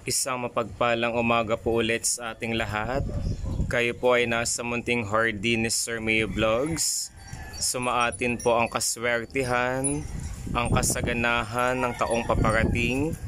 Isang mapagpalang umaga po ulit sa ating lahat. Kayo po ay nasa munting hardy ni Sir Mayo Vlogs. Sumaatin po ang kaswertihan, ang kasaganahan ng taong paparating.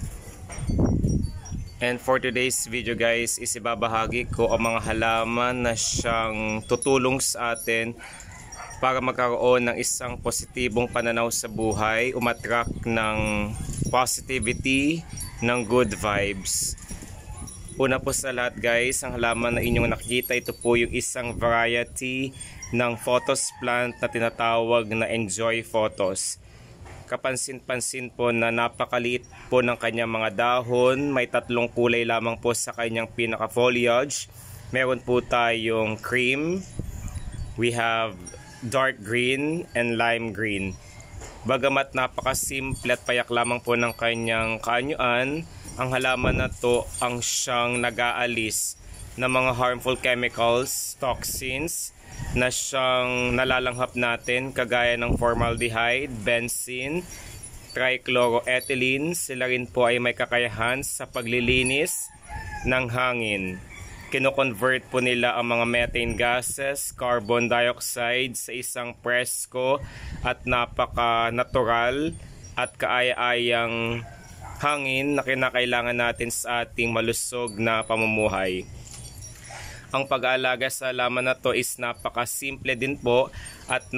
And for today's video guys, is ibabahagi ko ang mga halaman na siyang tutulong sa atin para magkaroon ng isang positibong pananaw sa buhay, umattract ng positivity, ng good vibes. Una po sa lahat guys, ang halaman na inyong nakikita, ito po yung isang variety ng photos plant na tinatawag na Enjoy Photos. Kapansin-pansin po na napakaliit po ng kanyang mga dahon, may tatlong kulay lamang po sa kanyang pinaka-foliage. Meron po tayong cream, we have dark green and lime green. Bagamat napakasimple at payak lamang po ng kanyang kaanyuan, ang halaman na to ang siyang nag-aalis ng mga harmful chemicals, toxins na siyang nalalanghap natin kagaya ng formaldehyde, benzene, trichloroethylene. Sila rin po ay may kakayahan sa paglilinis ng hangin. Kino-convert po nila ang mga methane gases, carbon dioxide sa isang presko at napaka-natural at kaaya-ayang hangin na kinakailangan natin sa ating malusog na pamumuhay. Ang pag-aalaga sa halaman na to is napaka-simple din po at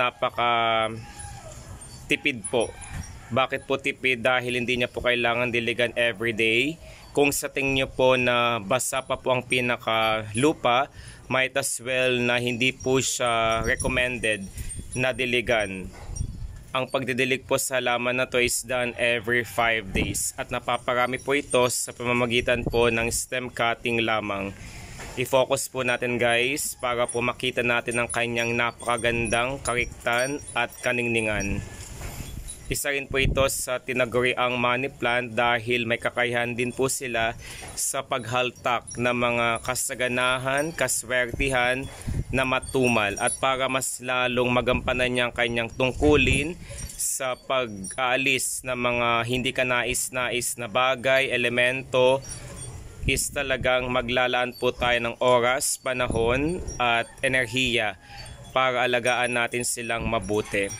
napaka-tipid po. Bakit po tipid? Dahil hindi niya po kailangan diligan everyday. Kung sa tingin nyo po na basa pa po ang pinaka-lupa, might as well na hindi po siya recommended na diligan. Ang pagdidilig po sa halaman na to is done every 5 days at napaparami po ito sa pamamagitan po ng stem cutting lamang. I-focus po natin guys para po makita natin ang kanyang napakagandang kariktan at kaningningan. Isa rin po ito sa tinaguriang money plant dahil may kakayahan din po sila sa paghaltak ng mga kasaganahan, kaswertihan na matumal at para mas lalong magampanan niya ang kanyang tungkulin sa pag-aalis ng mga hindi kanais-nais na bagay, elemento, is talagang maglalaan po tayo ng oras, panahon at enerhiya para alagaan natin silang mabuti.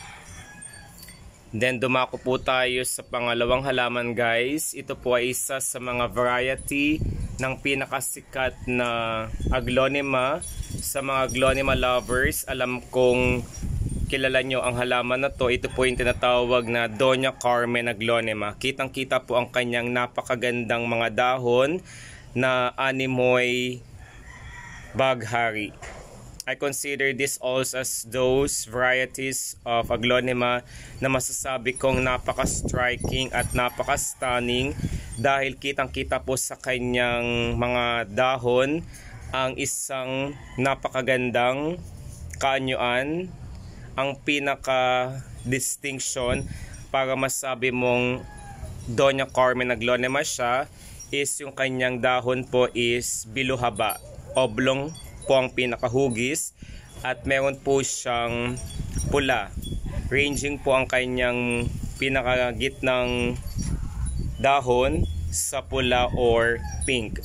Then dumako po tayo sa pangalawang halaman guys. Ito po ay isa sa mga variety ng pinakasikat na aglonema. Sa mga aglonema lovers, alam kong kilala nyo ang halaman na to. Ito po yung tinatawag na Doña Carmen aglonema. Kitang-kita po ang kanyang napakagandang mga dahon na animoy baghari. I consider this also as those varieties of aglonema na masasabi kong napaka-striking at napaka-stunning dahil kitang-kita po sa kanyang mga dahon ang isang napakagandang kaanyuan. Ang pinaka-distinction para masabi mong Doña Carmen aglonema siya is yung kanyang dahon po is biluhaba, oblong po ang pinakahugis at meron po siyang pula. Ranging po ang kanyang pinakagitnang dahon sa pula or pink.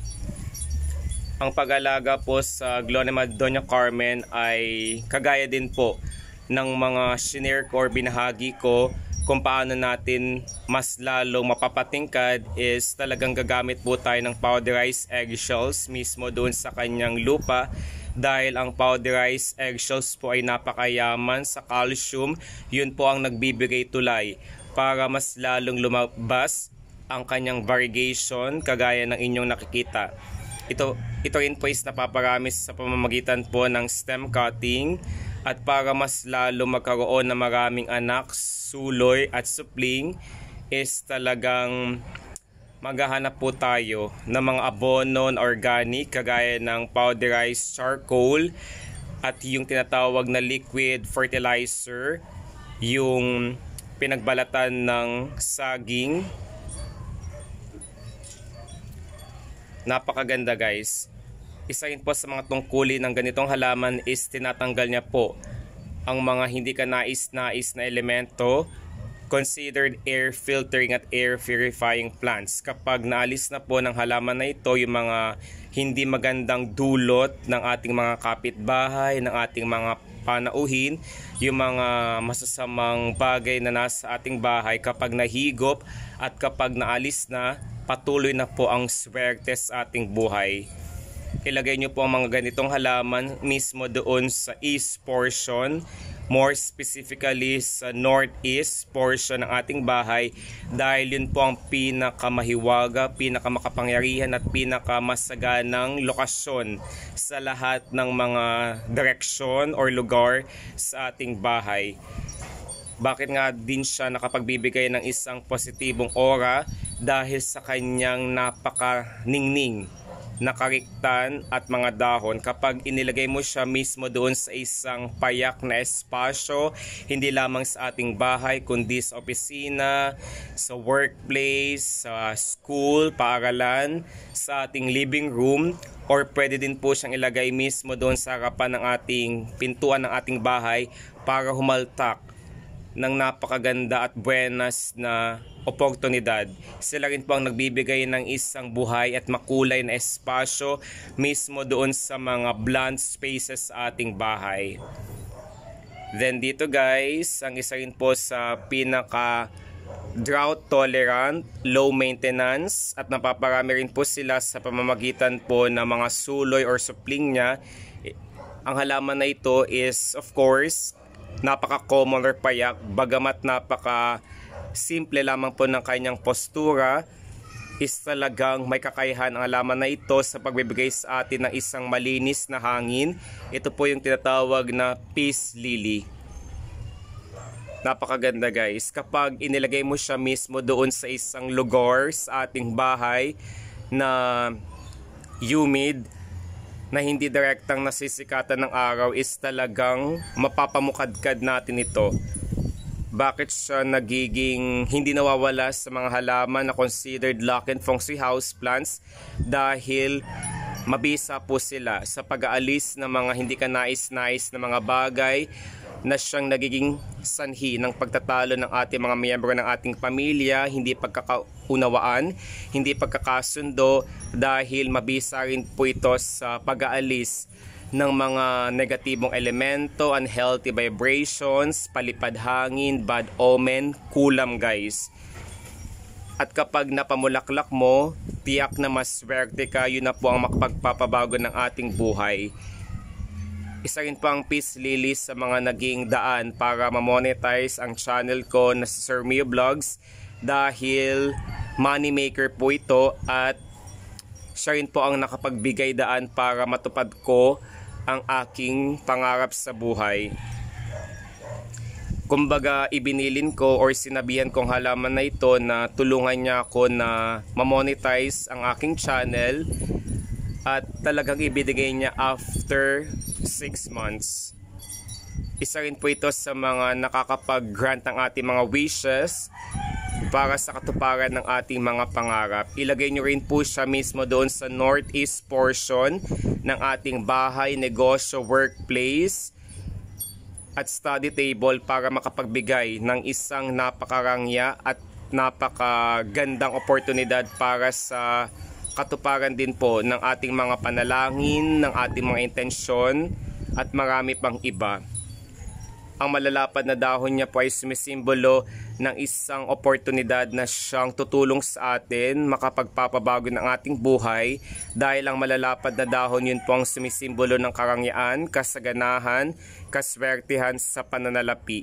Ang pag-alaga po sa aglonema Doña Carmen ay kagaya din po ng mga shinare ko or binahagi ko kung paano natin mas lalong mapapatingkad is talagang gagamit po tayo ng powderized eggshells mismo doon sa kanyang lupa dahil ang powderized eggshells po ay napakayaman sa calcium. Yun po ang nagbibigay tulay para mas lalong lumabas ang kanyang variegation kagaya ng inyong nakikita. Ito rin po is napaparami sa pamamagitan po ng stem cutting at para mas lalo magkaroon ng maraming anak, suloy at supling is talagang maghahanap po tayo ng mga abono organic kagaya ng powderized charcoal at yung tinatawag na liquid fertilizer, yung pinagbalatan ng saging. Napakaganda guys. Isa rin po sa mga tungkulin ng ganitong halaman is tinatanggal niya po ang mga hindi ka nais-nais na elemento considered air filtering at air purifying plants. Kapag naalis na po ng halaman na ito yung mga hindi magandang dulot ng ating mga kapitbahay, ng ating mga panauhin, yung mga masasamang bagay na nasa ating bahay, kapag nahigop at kapag naalis na, patuloy na po ang swerte sa ating buhay. Ilagay nyo po ang mga ganitong halaman mismo doon sa east portion, more specifically sa northeast portion ng ating bahay, dahil yun po ang pinakamahiwaga, pinakamakapangyarihan at pinakamasaganang lokasyon sa lahat ng mga direksyon or lugar sa ating bahay. Bakit nga din siya nakapagbibigay ng isang positibong aura? Dahil sa kanyang napakaningning, nakariktan at mga dahon. Kapag inilagay mo siya mismo doon sa isang payak na espasyo, hindi lamang sa ating bahay kundi sa opisina, sa workplace, sa school, paaralan, sa ating living room, or pwede din po siyang ilagay mismo doon sa harapan ng ating pintuan ng ating bahay para humaltak ng napakaganda at buenas na oportunidad. Sila rin po ang nagbibigay ng isang buhay at makulay na espasyo mismo doon sa mga blank spaces sa ating bahay. Then dito guys, ang isa rin po sa pinaka drought tolerant, low maintenance, at napaparami rin po sila sa pamamagitan po ng mga suloy or supling niya. Ang halaman na ito is of course napaka-common or payak, bagamat napaka-simple lamang po ng kanyang postura, is talagang may kakayahan ang halaman na ito sa pagbibigay sa atin ng isang malinis na hangin. Ito po yung tinatawag na peace lily. Napakaganda guys. Kapag inilagay mo siya mismo doon sa isang lugar sa ating bahay na humid, na hindi direktang nasisikatan ng araw, is talagang mapapamukadkad natin ito. Bakit siya nagiging hindi nawawala sa mga halaman na considered luck and feng shui house plants? Dahil mabisa po sila sa pag-aalis ng mga hindi ka nais-nais na mga bagay na siyang nagiging sanhi ng pagtatalo ng ating mga miyembro ng ating pamilya, hindi pagkakaunawaan, hindi pagkakasundo, dahil mabisa rin po ito sa pag-aalis ng mga negatibong elemento, unhealthy vibrations, palipad hangin, bad omen, kulam guys. At kapag napamulaklak mo, tiyak na maswerte ka, yun na po ang makapagpapabago ng ating buhay. Isa rin po ang peace lily sa mga naging daan para ma-monetize ang channel ko na si Sir Mio Vlogs, dahil money maker po ito at siya rin po ang nakapagbigay daan para matupad ko ang aking pangarap sa buhay. Kumbaga ibinilin ko or sinabihan kong halaman na ito na tulungan niya ako na ma-monetize ang aking channel, at talagang ibinigay niya after 6 months. Isa rin po ito sa mga nakakapag-grant ng ating mga wishes para sa katuparan ng ating mga pangarap. Ilagay nyo rin po siya mismo doon sa northeast portion ng ating bahay, negosyo, workplace at study table para makapagbigay ng isang napakarangya at napakagandang oportunidad para sa katuparan din po ng ating mga panalangin, ng ating mga intensyon at marami pang iba. Ang malalapad na dahon niya po ay sumisimbolo ng isang oportunidad na siyang tutulong sa atin makapagpapabago ng ating buhay, dahil ang malalapad na dahon yun po ang sumisimbolo ng karangyaan, kasaganahan, kaswertihan sa pananalapi.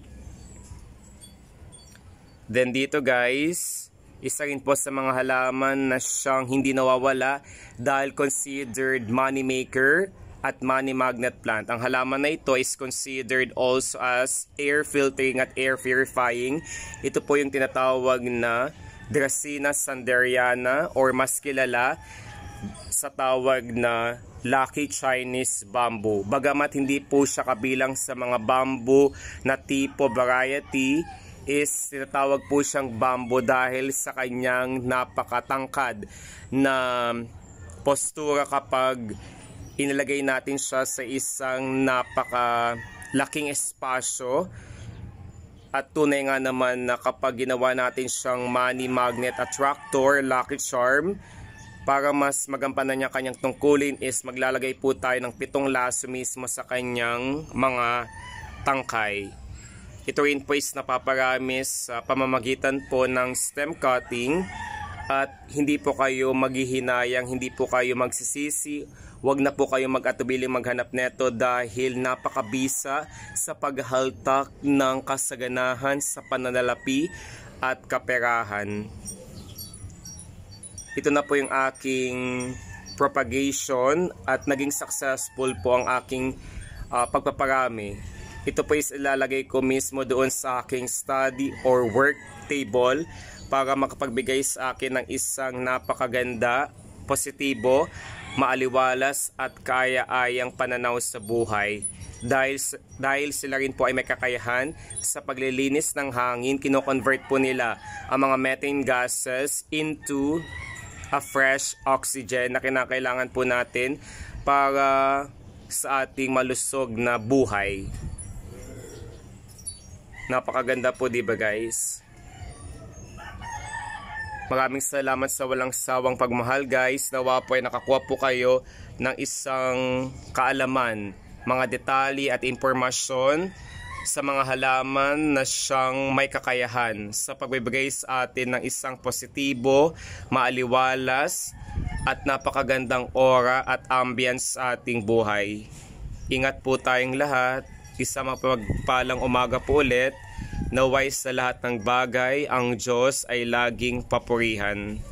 Then dito guys, isa rin po sa mga halaman na siyang hindi nawawala dahil considered money maker at money magnet plant. Ang halaman na ito is considered also as air filtering at air purifying. Ito po yung tinatawag na Dracaena sanderiana, or mas kilala sa tawag na Lucky Chinese Bamboo. Bagamat hindi po siya kabilang sa mga bamboo na tipo variety, is tinatawag po siyang bamboo dahil sa kanyang napakatangkad na postura kapag inilagay natin siya sa isang napakalaking espasyo. At tunay nga naman na kapag ginawa natin siyang money magnet attractor, lucky charm, para mas magampanan niya kanyang tungkulin is maglalagay po tayo ng 7 laso mismo sa kanyang mga tangkay. Ito rin po is napaparami sa pamamagitan po ng stem cutting at hindi po kayo maghihinayang, hindi po kayo magsisisi. Huwag na po kayo mag-atubiling maghanap neto dahil napakabisa sa paghaltak ng kasaganahan sa pananalapi at kaperahan. Ito na po yung aking propagation at naging successful po ang aking pagpaparami. Ito po is ilalagay ko mismo doon sa aking study or work table para makapagbigay sa akin ng isang napakaganda, positibo, maaliwalas at kaya-ayang pananaw sa buhay. Dahil sila rin po ay may kakayahan sa paglilinis ng hangin, kino-convert po nila ang mga methane gases into a fresh oxygen na kinakailangan po natin para sa ating malusog na buhay. Napakaganda po, di ba guys? Maraming salamat sa walang sawang pagmahal guys. Nawa po ay nakakuha po kayo ng isang kaalaman, mga detalye at impormasyon sa mga halaman na siyang may kakayahan sa pagbibigay sa atin ng isang positibo, maaliwalas at napakagandang aura at ambience sa ating buhay. Ingat po tayong lahat. Isang mapagpalang umaga po ulit. Naway sa lahat ng bagay, ang Diyos ay laging papurihan.